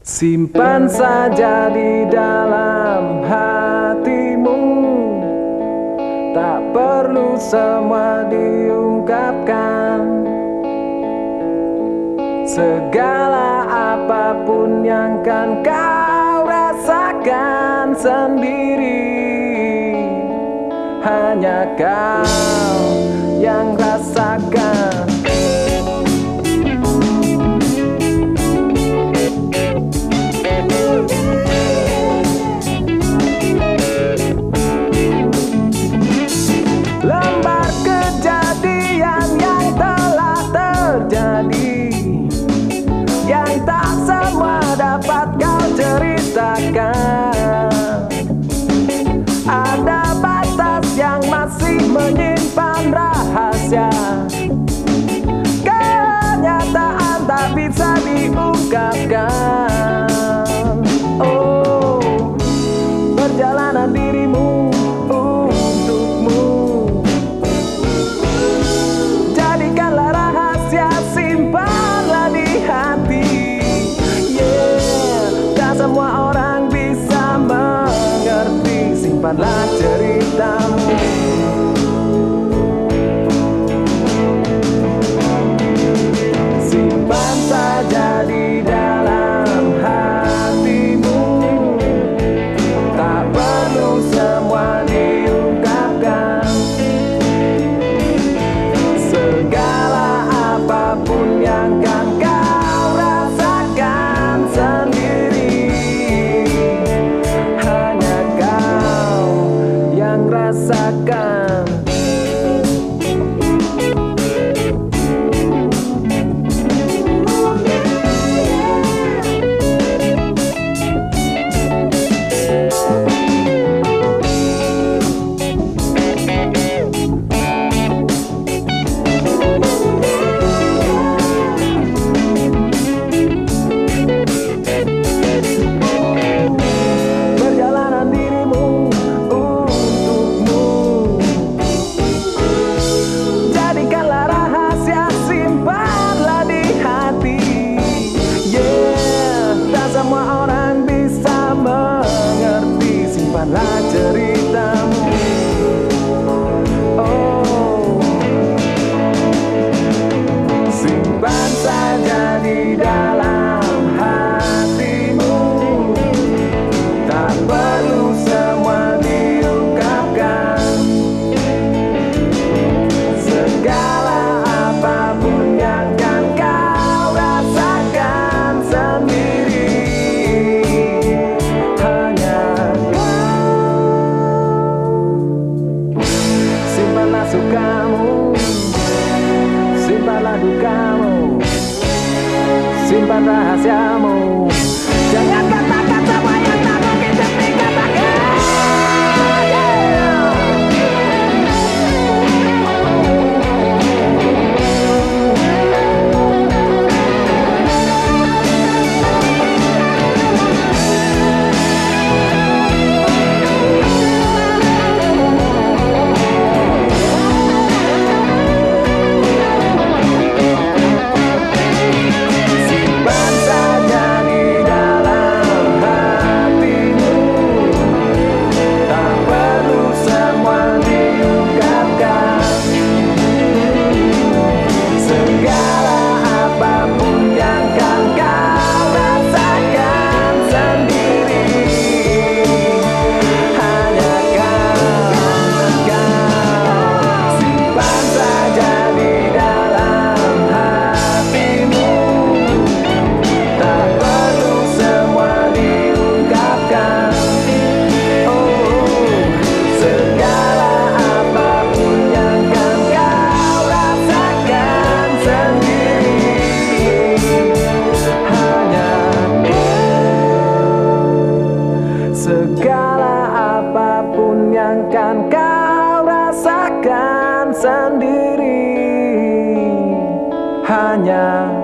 Simpan saja di dalam hatimu, tak perlu semua diungkapkan. Segala apapun yang kan kau rasakan sendiri, hanya kau yang rasakan. Lembar kejadian yang telah terjadi, yang tak semua dapat kau ceritakan. Ada batas yang masih menyimpan rahasia, kenyataan tak bisa diungkapkan. Oh, perjalanan dirimu untukmu, jadikanlah rahasia, simpanlah di hati. Yeah, tak semua orang bisa mengerti, simpanlah ceritamu. Simpan saja di dalam hatimu, tak perlu semua diungkapkan. Segala apapun yang kan kau rasakan sendiri, hanya kau yang rasakan. Semua orang bisa mengerti, simpanlah ceritamu. Oh, simpan saja di dalam hatimu, tak perlu semua diungkapkan. Segala apapun yang kan kau rasakan sendiri, sukamu, simpanlah dukamu, simpan rahasiamu. Jangan katakan semua yang tak mungkin dikatakan. Segala apapun yang kan kau rasakan sendiri, hanya